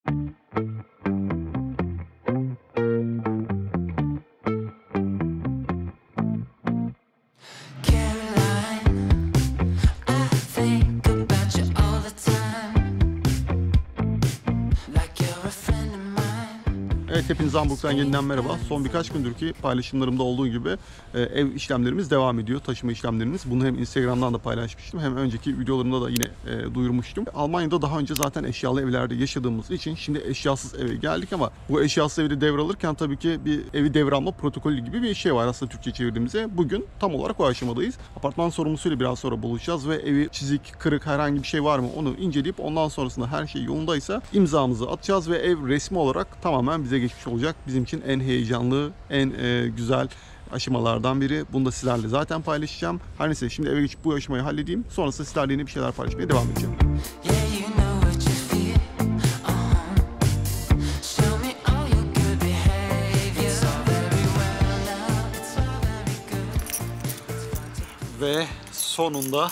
Evet, hepinize Hamburg'dan yeniden merhaba. Son birkaç gündür ki paylaşımlarımda olduğu gibi ev işlemlerimiz devam ediyor. Taşıma işlemlerimiz. Bunu hem Instagram'dan da paylaşmıştım hem önceki videolarımda da yine duyurmuştum. Almanya'da daha önce zaten eşyalı evlerde yaşadığımız için şimdi eşyasız eve geldik ama bu eşyasız evi de devralırken tabii ki bir evi devralma protokolü gibi bir şey var aslında Türkçe çevirdiğimizde. Bugün tam olarak o aşamadayız. Apartman sorumlusuyla biraz sonra buluşacağız ve evi çizik, kırık herhangi bir şey var mı onu inceleyip ondan sonrasında her şey yolundaysa imzamızı atacağız ve ev resmi olarak tamamen bize geçmiş olacak. Bizim için en heyecanlı, en güzel aşamalardan biri. Bunu da sizlerle zaten paylaşacağım. Her neyse şimdi eve geçip bu aşamayı halledeyim. Sonrasında sizlerle yeni bir şeyler paylaşmaya devam edeceğim. Ve sonunda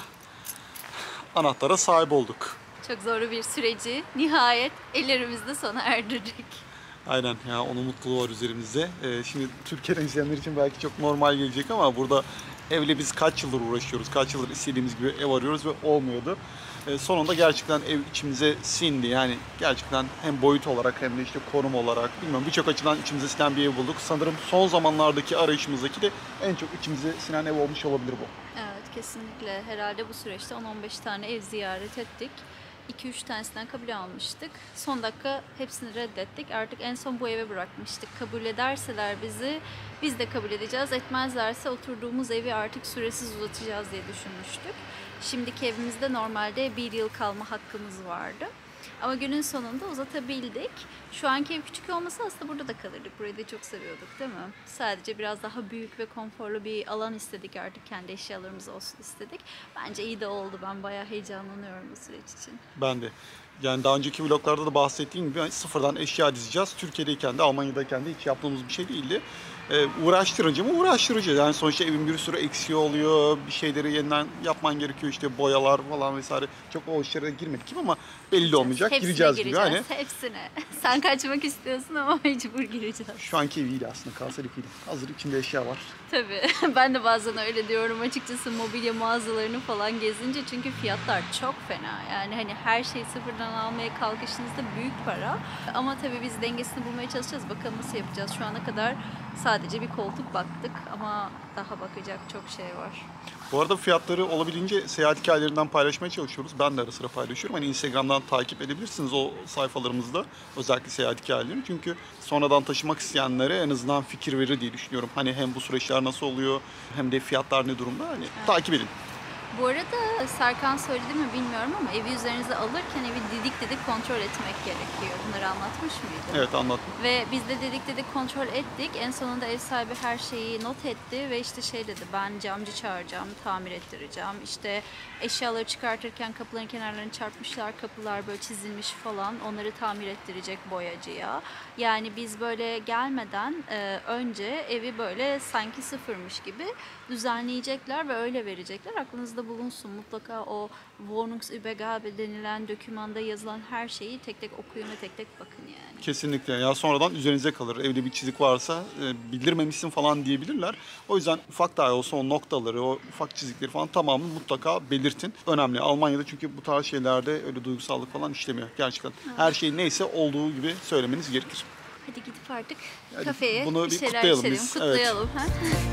anahtara sahip olduk. Çok zorlu bir süreci nihayet ellerimizde sona erdirdik. Aynen ya, onun mutluluğu var üzerimizde. Şimdi Türkiye'den izleyenler için belki çok normal gelecek ama burada evle biz kaç yıldır uğraşıyoruz, kaç yıldır istediğimiz gibi ev arıyoruz ve olmuyordu. Sonunda gerçekten ev içimize sindi. Yani gerçekten hem boyut olarak hem de işte konum olarak bilmiyorum birçok açıdan içimize sinen bir ev bulduk. Sanırım son zamanlardaki arayışımızdaki de en çok içimize sinen ev olmuş olabilir bu. Evet, kesinlikle. Herhalde bu süreçte 10-15 tane ev ziyaret ettik. 2-3 tanesinden kabul almıştık. Son dakika hepsini reddettik. Artık en son bu eve bırakmıştık. Kabul ederseler bizi, biz de kabul edeceğiz. Etmezlerse oturduğumuz evi artık süresiz uzatacağız diye düşünmüştük. Şimdiki evimizde normalde 1 yıl kalma hakkımız vardı. Ama günün sonunda uzatabildik. Şu anki ev küçük olmasa aslında burada da kalırdık. Burayı da çok seviyorduk, değil mi? Sadece biraz daha büyük ve konforlu bir alan istedik, artık kendi eşyalarımız olsun istedik. Bence iyi de oldu. Ben bayağı heyecanlanıyorum bu süreç için. Ben de. Yani daha önceki vloglarda da bahsettiğim gibi sıfırdan eşya dizeceğiz. Türkiye'deyken de Almanya'dayken de hiç yaptığımız bir şey değildi. Uğraştırıcı mı? Uğraştırıcı. Yani sonuçta evin bir sürü eksiği oluyor. Bir şeyleri yeniden yapman gerekiyor. İşte boyalar falan vesaire. Çok o işlere girmedik gibi ama belli olmayacak. Hepsine gireceğiz gibi. Yani. Hepsine. Sen kaçmak istiyorsun ama mecbur gireceğiz. Şu anki ev iyiydi aslında. Kalsaydık iyiydi. Hazır içinde eşya var. Tabii. Ben de bazen öyle diyorum açıkçası mobilya mağazalarını falan gezince. Çünkü fiyatlar çok fena. Yani hani her şeyi sıfırdan almaya kalkışınızda büyük para. Ama tabii biz dengesini bulmaya çalışacağız. Bakalım nasıl yapacağız. Şu ana kadar sadece bir koltuk baktık ama daha bakacak çok şey var. Bu arada fiyatları olabildiğince seyahat hikayelerinden paylaşmaya çalışıyoruz. Ben de ara sıra paylaşıyorum. Hani Instagram'dan takip edebilirsiniz o sayfalarımızda. Özellikle seyahat hikayelerini. Çünkü sonradan taşımak isteyenlere en azından fikir verir diye düşünüyorum. Hani hem bu süreçler nasıl oluyor hem de fiyatlar ne durumda. Hani evet. Takip edin. Bu arada Serkan söyledi mi bilmiyorum ama evi üzerinize alırken evi didik kontrol etmek gerekiyor. Bunları anlatmış mıydı? Evet, anlattım. Ve biz de didik kontrol ettik. En sonunda ev sahibi her şeyi not etti ve işte şey dedi, ben camcı çağıracağım, tamir ettireceğim. İşte eşyaları çıkartırken kapıların kenarlarını çarpmışlar, kapılar böyle çizilmiş falan, onları tamir ettirecek boyacıya. Yani biz böyle gelmeden önce evi böyle sanki sıfırmış gibi düzenleyecekler ve öyle verecekler. Aklınızda bulunsun. Mutlaka o Wohnungsübergabe denilen dokümanda yazılan her şeyi tek tek okuyun ve tek tek bakın yani. Kesinlikle. Ya sonradan üzerinize kalır. Evde bir çizik varsa bildirmemişsin falan diyebilirler. O yüzden ufak dahi olsa o noktaları, o ufak çizikleri falan tamamını mutlaka belirtin. Önemli. Almanya'da çünkü bu tarz şeylerde öyle duygusallık falan işlemiyor. Gerçekten. Evet. Her şey neyse olduğu gibi söylemeniz gerekir. Hadi gidip artık kafeye bunu bir şeyler kutlayalım içelim. Biz. Kutlayalım. Evet.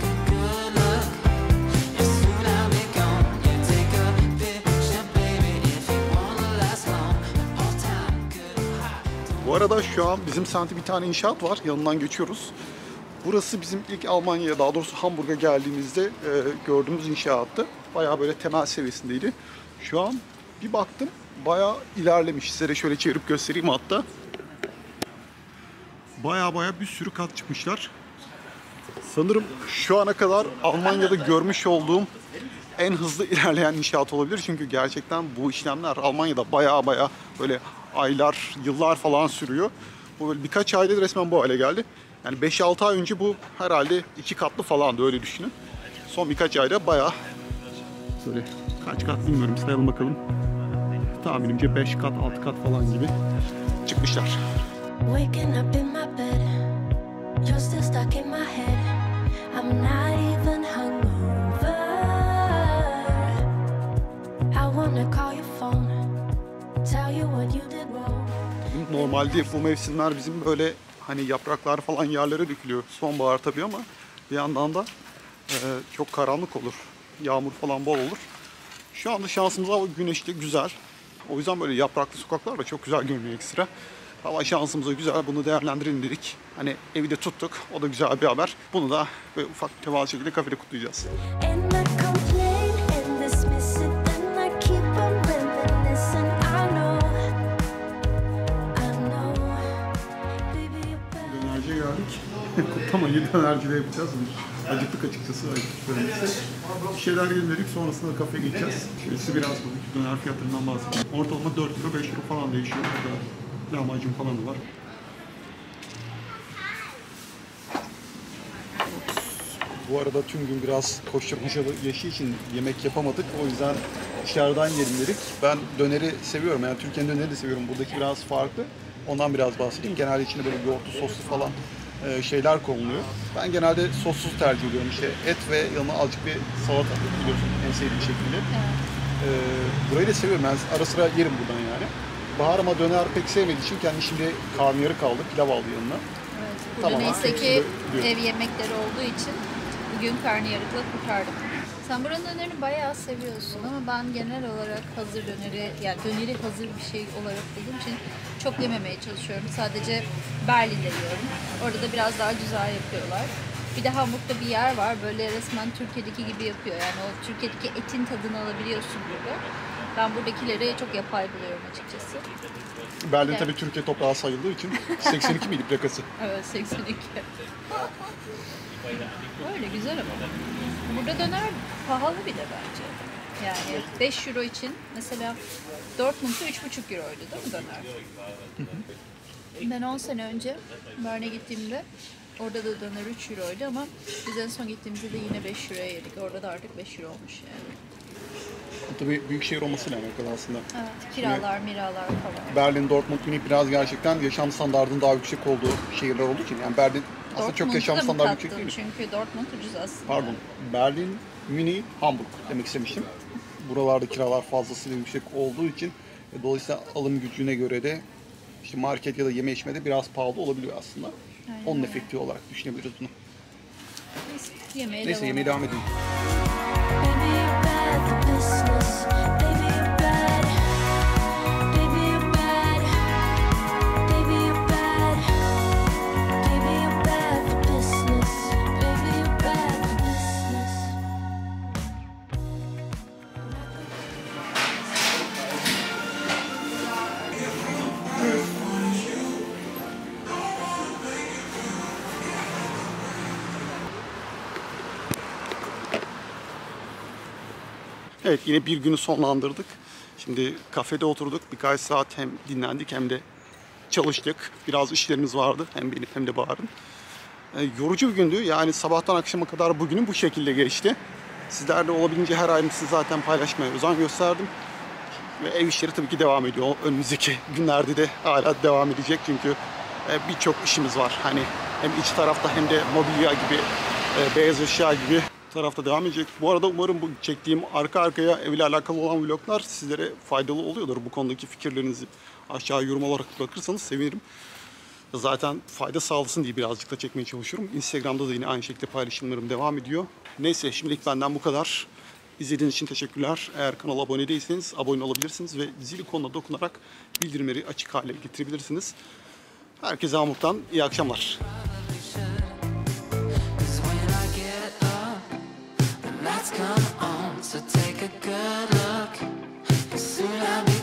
Bu arada şu an bizim semtte bir tane inşaat var. Yanından geçiyoruz. Burası bizim ilk Almanya'ya, daha doğrusu Hamburg'a geldiğimizde gördüğümüz inşaattı. Bayağı böyle temel seviyesindeydi. Şu an bir baktım bayağı ilerlemiş. Size de şöyle çevirip göstereyim hatta. Bayağı bir sürü kat çıkmışlar. Sanırım şu ana kadar Almanya'da görmüş olduğum en hızlı ilerleyen inşaat olabilir. Çünkü gerçekten bu işlemler Almanya'da bayağı böyle aylar, yıllar falan sürüyor. Bu böyle birkaç ayda resmen bu hale geldi. Yani 5-6 ay önce bu herhalde 2 katlı falandı, öyle düşünün. Son birkaç ayda bayağı böyle kaç kat bilmiyorum, sayalım bakalım. Tahminimce 5 kat, 6 kat falan gibi çıkmışlar. Waking up in my bed, you're still stuck in my head. I'm not even hungover. I wanna call your phone, tell you what you did wrong. Normalde bu mevsimler bizim böyle hani yapraklar falan yerlere dökülüyor. Sonbahar tabii ama bir yandan da çok karanlık olur. Yağmur falan bol olur. Şu anda şansımız hava güneşli, güzel. O yüzden böyle yapraklı sokaklar da çok güzel görünüyor ekstra. Hava şansımıza güzel, bunu değerlendirelim dedik. Hani evi de tuttuk, o da güzel bir haber. Bunu da böyle ufak tevalı şekilde kafede kutlayacağız. And I complain and dismiss it, and I keep on reminiscing. I know, baby, you're better. Dönerciye geldik. Kutlamayı dönercide yapacağız. Acıktık açıkçası. Bir şeyler yiyelim dedik. Sonrasında kafeye gideceğiz. Şöyle biraz bu döner fiyatlarından bahsedeyim. Ortalama 4 euro 5 euro falan değişiyor. Burada lahmacun falan da var. Bu arada tüm gün biraz koşturmacalı yaşı için yemek yapamadık. O yüzden dışarıdan yiyelim dedik. Ben döneri seviyorum. Yani Türkiye'nin dönerini de seviyorum. Buradaki biraz farklı. Ondan biraz bahsedeyim. Genelde içinde böyle yoğurtlu, soslu falan şeyler konuluyor. Ben genelde sossuz tercih ediyorum. İşte et ve yanına azıcık bir salata biliyorsun en sevdiğim şekilde. Burayı da seviyorum. Ben ara sıra yerim buradan yani. Bahar ama döner pek sevmediği için kendi şimdi karnıyarık aldı, pilav aldı yanına. Evet, burada Tamam, neyse ki hepsini ev yemekleri olduğu için bugün karnıyarıkla kurtardım. Sen buranın dönerini bayağı seviyorsun ama ben genel olarak hazır döneri, yani döneri hazır bir şey olarak bulduğum için çok yememeye çalışıyorum. Sadece Berlin'de yiyorum. Orada da biraz daha güzel yapıyorlar. Bir de Hamburg'da bir yer var, böyle resmen Türkiye'deki gibi yapıyor. Yani o Türkiye'deki etin tadını alabiliyorsun burada. Ben buradakileri çok yapay buluyorum açıkçası. Berlin Evet. tabii Türkiye toprağı sayıldığı için 82 miydi plakası? Evet, 82. Öyle güzel ama. Burada döner pahalı bir de bence. Yani 5 euro için mesela Dortmund'da 3,5 euroydu değil mi döner? Ben 10 sene önce Bern'e gittiğimde orada da döner 3 euroydu ama biz en son gittiğimizde de yine 5 euroya yedik. Orada da artık 5 euro olmuş yani. Tabii büyük şehir olmasıyla alakalı aslında. Evet, kiralar, miralar falan. Berlin, Dortmund, Münih biraz gerçekten yaşam standartının daha yüksek olduğu şehirler olduğu için. Yani Berlin aslında çok yaşam Dortmund'u da mı standartı yüksek kattın? değil. Çünkü Dortmund ucuz aslında. Pardon. Berlin, Münih, Hamburg demek istemiştim. Buralarda kiralar fazlasıyla yüksek olduğu için dolayısıyla alım gücüne göre de işte market ya da yeme içmede biraz pahalı olabiliyor aslında. Aynen Onun öyle. efekti olarak düşünebiliriz bunu. Neyse, Neyse yemeğe devam edelim. Baby, you're bad for business. Baby, you're bad. Baby, you're bad. Baby, you're bad. Baby, you're bad for business. Baby, you're bad for business. Evet yine bir günü sonlandırdık. Şimdi kafede oturduk. Birkaç saat hem dinlendik hem de çalıştık. Biraz işlerimiz vardı. Hem benim hem de Bahar'ın. Yorucu bir gündü. Yani sabahtan akşama kadar bugünün bu şekilde geçti. Sizlerle olabildiğince her ayrıntısını zaten paylaşmaya özen gösterdim. Ve ev işleri tabii ki devam ediyor. Önümüzdeki günlerde de hala devam edecek. Çünkü birçok işimiz var. Hani hem iç tarafta hem de mobilya gibi, beyaz eşya gibi tarafta devam edecek. Bu arada umarım bu çektiğim arka arkaya evle alakalı olan vloglar sizlere faydalı oluyordur. Bu konudaki fikirlerinizi aşağı yorum olarak bırakırsanız sevinirim. Zaten fayda sağlasın diye birazcık da çekmeye çalışıyorum. Instagram'da da yine aynı şekilde paylaşımlarım devam ediyor. Neyse şimdilik benden bu kadar. İzlediğiniz için teşekkürler. Eğer kanala abone değilseniz abone olabilirsiniz ve zil ikonuna dokunarak bildirimleri açık hale getirebilirsiniz. Herkese Hamburg'dan iyi akşamlar. Lights come on, so take a good look. Soon I'll be